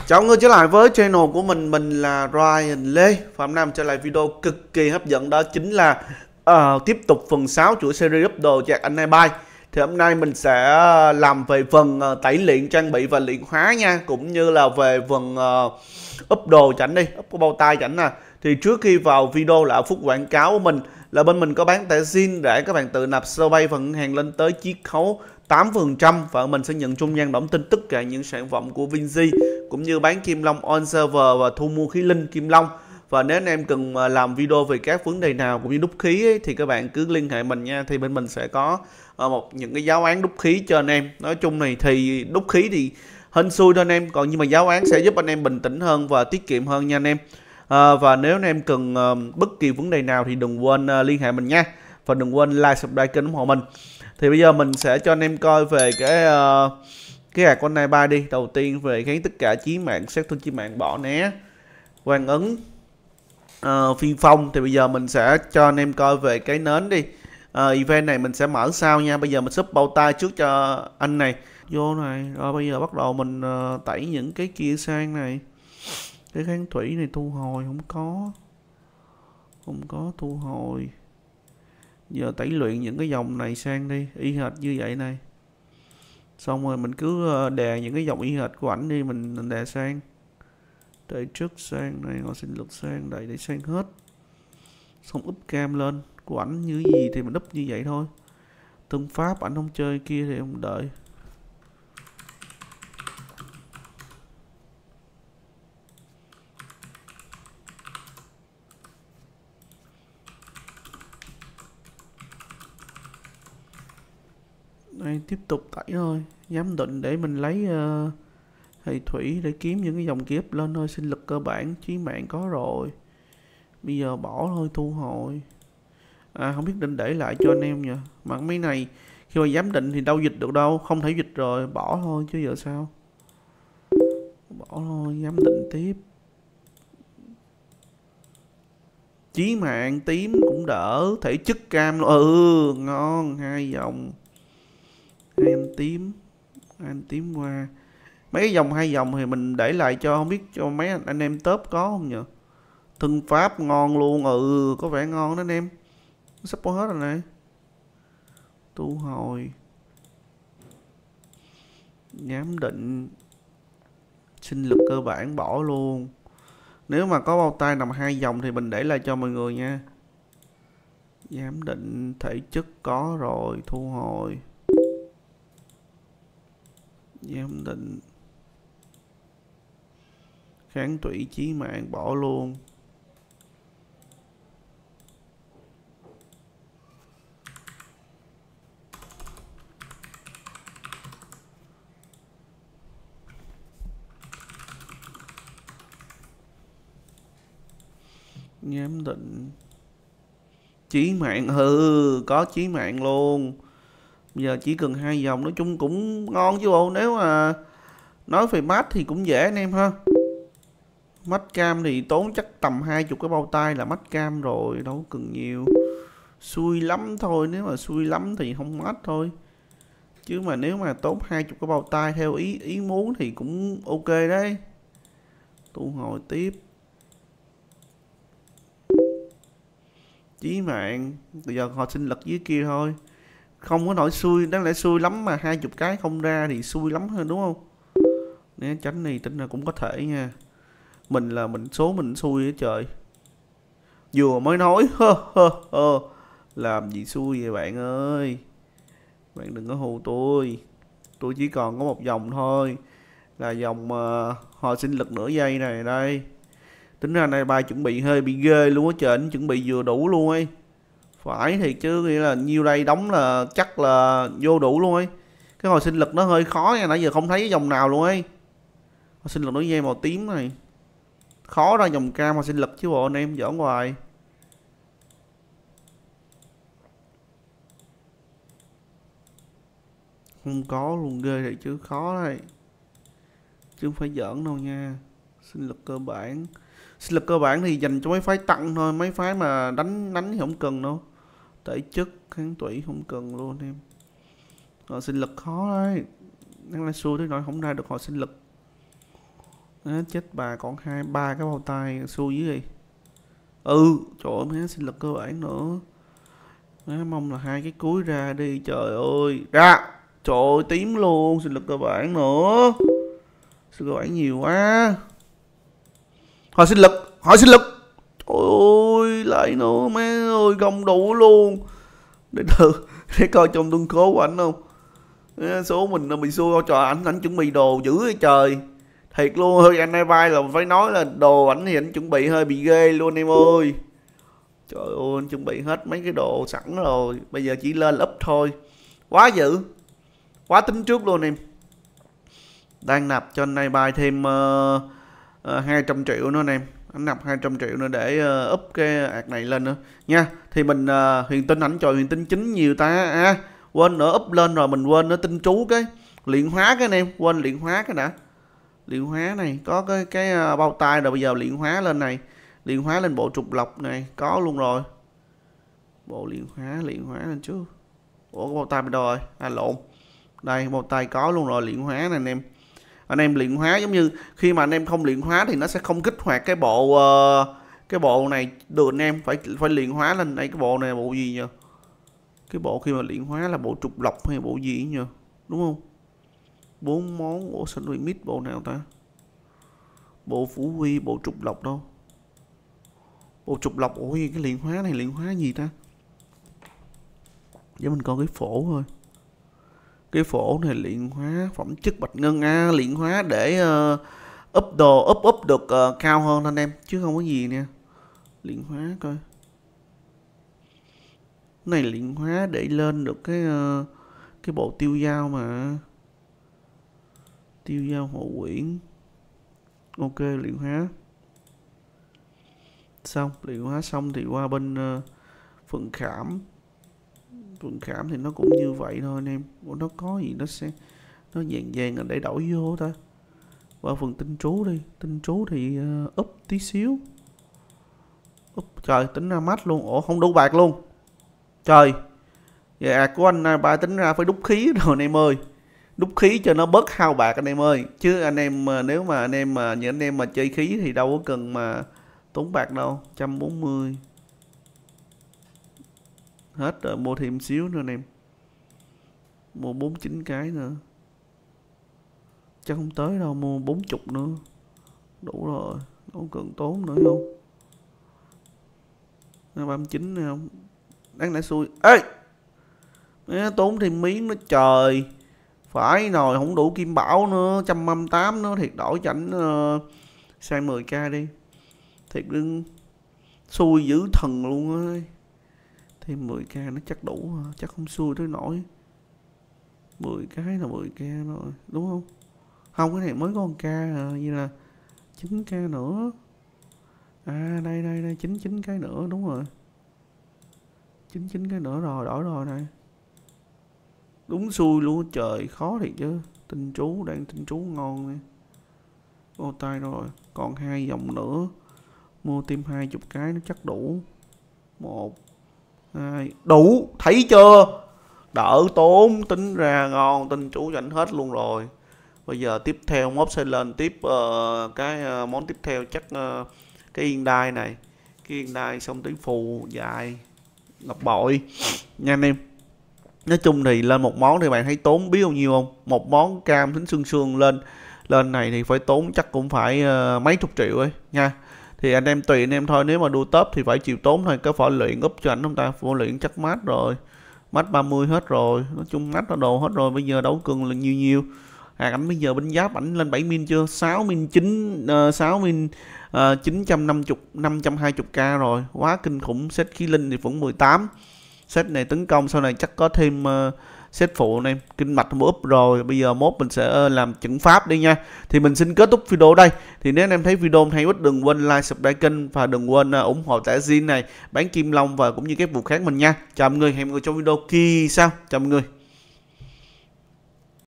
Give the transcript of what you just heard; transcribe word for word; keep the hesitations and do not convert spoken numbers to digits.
Chào mọi người trở lại với channel của mình, mình là Ryan Lê. Và hôm nay mình trở lại video cực kỳ hấp dẫn, đó chính là uh, tiếp tục phần sáu chuỗi series up đồ chạc anh Bay. Thì hôm nay mình sẽ làm về phần uh, tẩy luyện trang bị và luyện hóa nha, cũng như là về phần uh, up đồ chảnh đi, up cái bao tay chảnh nè. Thì trước khi vào video là phút quảng cáo của mình là bên mình có bán thẻ zin để các bạn tự nạp sơ bay và ngân hàng lên tới chiết khấu tám phần trăm, và mình sẽ nhận trung gian động tin tất cả những sản phẩm của Vinzi, cũng như bán kim long on server và thu mua khí linh kim long. Và nếu anh em cần làm video về các vấn đề nào cũng như đúc khí ấy, thì các bạn cứ liên hệ mình nha, thì bên mình sẽ có một những cái giáo án đúc khí cho anh em. Nói chung này thì đúc khí thì hên xui thôi anh em, còn nhưng mà giáo án sẽ giúp anh em bình tĩnh hơn và tiết kiệm hơn nha anh em. À, và nếu anh em cần uh, bất kỳ vấn đề nào thì đừng quên uh, liên hệ mình nha, và đừng quên like subscribe kênh ủng hộ mình. Thì bây giờ mình sẽ cho anh em coi về cái uh, cái hạt con này ba đi. Đầu tiên về kháng tất cả chí mạng, sát thương chí mạng, bỏ né, quang ứng, uh, phi phong. Thì bây giờ mình sẽ cho anh em coi về cái nến đi. uh, Event này mình sẽ mở sau nha. Bây giờ mình sub bao tay trước cho anh này vô này. Rồi bây giờ bắt đầu mình uh, tẩy những cái kia sang này. Cái kháng thủy này thu hồi không có, không có thu hồi. Giờ tẩy luyện những cái dòng này sang đi, y hệt như vậy này. Xong rồi mình cứ đè những cái dòng y hệt của ảnh đi, mình đè sang. Đẩy trước sang này, họ sinh lực sang, đẩy để sang hết. Xong úp cam lên, của ảnh như gì thì mình úp như vậy thôi. Tương pháp ảnh không chơi kia thì không đợi. Đây, tiếp tục tẩy thôi. Giám định để mình lấy uh, hệ thủy để kiếm những cái dòng kiếp lên thôi. Sinh lực cơ bản, chí mạng có rồi. Bây giờ bỏ thôi, thu hồi. À không biết định để lại cho anh em nhỉ. Mà mấy này khi mà giám định thì đâu dịch được đâu, không thể dịch rồi, bỏ thôi chứ giờ sao. Bỏ thôi, giám định tiếp. Chí mạng tím cũng đỡ, thể chất cam luôn. Ừ, ngon, hai dòng. Hai anh tím, hai anh tím qua. Mấy cái dòng hai dòng thì mình để lại cho, không biết cho mấy anh, anh em top có không nhỉ. Thân pháp ngon luôn. Ừ, có vẻ ngon đó anh em. Sắp có hết rồi này. Thu hồi, giám định, sinh lực cơ bản bỏ luôn. Nếu mà có bao tay nằm hai dòng thì mình để lại cho mọi người nha. Giám định, thể chất có rồi, thu hồi. Giám định, kháng thủy chí mạng bỏ luôn. Giám định, chí mạng, ừ, có chí mạng luôn. Bây giờ chỉ cần hai dòng, nói chung cũng ngon chứ bộ. Nếu mà nói về mát thì cũng dễ anh em ha. Mắt cam thì tốn chắc tầm hai chục cái bao tay là mắt cam rồi, đâu cần nhiều. Xui lắm thôi, nếu mà xui lắm thì không mát thôi. Chứ mà nếu mà tốn hai chục cái bao tay theo ý ý muốn thì cũng ok đấy. Thu hồi tiếp. Chí mạng, bây giờ họ sinh lực dưới kia thôi. Không có nổi xui, đáng lẽ xui lắm mà hai chục cái không ra thì xui lắm hơn đúng không? Né tránh này tính là cũng có thể nha. Mình là mình số mình xui á trời. Vừa mới nói hơ hơ hơ. Làm gì xui vậy bạn ơi. Bạn đừng có hù tôi. Tôi chỉ còn có một dòng thôi, là dòng uh, hồi sinh lực nửa giây này đây. Tính ra này bài chuẩn bị hơi bị ghê luôn á trời, chuẩn bị vừa đủ luôn ấy. Phải thiệt chứ, nghĩa là nhiêu đây đóng là chắc là vô đủ luôn ấy. Cái hồi sinh lực nó hơi khó nha, nãy giờ không thấy cái dòng nào luôn ấy. Hồi sinh lực nửa giây màu tím này khó ra dòng cam hồi sinh lực chứ bộ anh em giỡn hoài. Không có luôn, ghê thiệt chứ, khó đây chứ không phải giỡn đâu nha. Sinh lực cơ bản, sinh lực cơ bản thì dành cho mấy phái tăng thôi, mấy phái mà đánh đánh thì không cần đâu. Thể chất, kháng thủy không cần luôn em. Họ sinh lực khó đấy, đang là xui tới nỗi không ra được họ sinh lực. Á, chết bà, còn hai ba cái bao tay xui dữ gì. Ừ, trời ơi, má sinh lực cơ bản nữa. Má mong là hai cái cuối ra đi, trời ơi. Ra. Trời ơi, tím luôn, sinh lực cơ bản nữa. Sinh lực cơ bản nhiều quá. Hỏi sinh lực, hỏi sinh lực. Trời ơi, lại nữa, má ơi, không đủ luôn. Để thử, để coi trong tương cố của ảnh không. Số mình nó bị xui, trời, ảnh ảnh chuẩn bị đồ dữ vậy trời. Thiệt luôn, hơi anh vai là phải nói là đồ ảnh thì ảnh chuẩn bị hơi bị ghê luôn em ơi. Trời ơi, anh chuẩn bị hết mấy cái đồ sẵn rồi, bây giờ chỉ lên up thôi. Quá dữ, quá tính trước luôn em. Đang nạp cho anh này bài thêm uh, uh, hai trăm triệu nữa anh em. Anh nạp hai trăm triệu nữa để uh, up cái ạc này lên nữa nha. Thì mình uh, huyền tinh ảnh trời, huyền tinh chính nhiều ta. À, quên nữa, up lên rồi mình quên nữa tinh chú cái luyện hóa cái anh em, quên luyện hóa cái đã. Luyện hóa này có cái cái uh, bao tay rồi, bây giờ luyện hóa lên này. Luyện hóa lên bộ trục lọc này, có luôn rồi. Bộ luyện hóa, luyện hóa lên chứ. Ủa cái bao tay bên đâu rồi? À lộn. Đây, bao tay có luôn rồi, luyện hóa này anh em. Anh em luyện hóa giống như khi mà anh em không luyện hóa thì nó sẽ không kích hoạt cái bộ uh, cái bộ này được anh em, phải phải luyện hóa lên. Đây cái bộ này là bộ gì nhờ? Cái bộ khi mà luyện hóa là bộ trục lọc hay bộ gì nhờ? Đúng không? Bốn món. Ủa sao mít bộ nào ta? Bộ phủ huy, bộ trục lọc đâu? Bộ trục lọc. Ôi cái luyện hóa này luyện hóa gì ta? Để mình coi cái phổ thôi. Cái phổ này luyện hóa phẩm chất bạch ngân. À, luyện hóa để uh, up đồ, up up được uh, cao hơn anh em, chứ không có gì nè. Luyện hóa coi. Cái này luyện hóa để lên được cái uh, cái bộ tiêu dao mà. Tiêu dao hộ quyển. Ok, luyện hóa xong. Luyện hóa xong thì qua bên uh, phần khảm. Phần khảm thì nó cũng như vậy thôi anh em. Ủa nó có gì nó sẽ nó vàng vàng để đổi vô ta. Qua phần tinh trú đi. Tinh trú thì uh, up tí xíu. Up. Trời, tính ra mắt luôn. Ủa không đủ bạc luôn. Trời. Vậy ạc của anh ba tính ra phải đúc khí rồi anh em ơi. Đúc khí cho nó bớt hao bạc anh em ơi. Chứ anh em nếu mà anh em mà những anh em mà chơi khí thì đâu có cần mà tốn bạc đâu. một trăm bốn mươi. Hết rồi, mua thêm xíu nữa anh em. Mua bốn mươi chín cái nữa. Chắc không tới đâu, mua bốn mươi nữa. Đủ rồi, không cần tốn nữa không. ba mươi chín này không. Đáng lẽ xui. Ê! Nó tốn thêm miếng nữa trời. Phải rồi, không đủ kim bảo nữa. một trăm năm mươi tám nữa, thiệt đổi cho ảnh uh, sang mười k đi. Thiệt đừng xui dữ thần luôn ơi. Thêm mười k nó chắc đủ, chắc không xui tới nổi. mười cái là mười k rồi, đúng không? Không, cái này mới có một k à, như là chín k nữa. À đây đây đây, chín mươi chín cái nữa, đúng rồi. chín mươi chín cái nữa rồi, đổi rồi này. Đúng xui luôn trời, khó thiệt chứ. Tinh chú, đang tinh chú ngon nè. Ô tay rồi, còn hai dòng nữa. Mua thêm hai mươi cái nó chắc đủ. Một hai, đủ, thấy chưa? Đỡ tốn, tính ra ngon, tinh chú cho anh hết luôn rồi. Bây giờ tiếp theo mốt sẽ lên tiếp uh, cái uh, món tiếp theo chắc uh, cái yên đai này. Cái yên đai xong tới phù dài ngọc bội nha anh em. Nói chung thì lên một món thì bạn thấy tốn biết bao nhiêu không? Một món cam thính xương xương lên lên này thì phải tốn chắc cũng phải uh, mấy chục triệu ấy nha. Thì anh em tùy anh em thôi, nếu mà đua top thì phải chịu tốn thôi. Cái phỏ luyện úp cho anh không ta, phỏ luyện chắc mát rồi, mát ba mươi hết rồi, nói chung mát nó đồ hết rồi. Bây giờ đấu cường là nhiều nhiều. À, ảnh bây giờ binh giáp ảnh lên bảy min chưa? sáu min chín, uh, sáu min uh, chín trăm năm mươi, năm trăm hai mươi k rồi, quá kinh khủng. Set khí linh thì vẫn mười tám. Set này tấn công sau này chắc có thêm uh, set phụ này, kinh mạch mua up rồi. Bây giờ mốt mình sẽ uh, làm trận pháp đi nha. Thì mình xin kết thúc video đây. Thì nếu anh em thấy video hay quá đừng quên like, subscribe kênh và đừng quên uh, ủng hộ tả Zin này, bán kim long và cũng như các vụ khác mình nha. Chào mọi người, hẹn gặp mọi người trong video kỳ sau. Chào mọi người.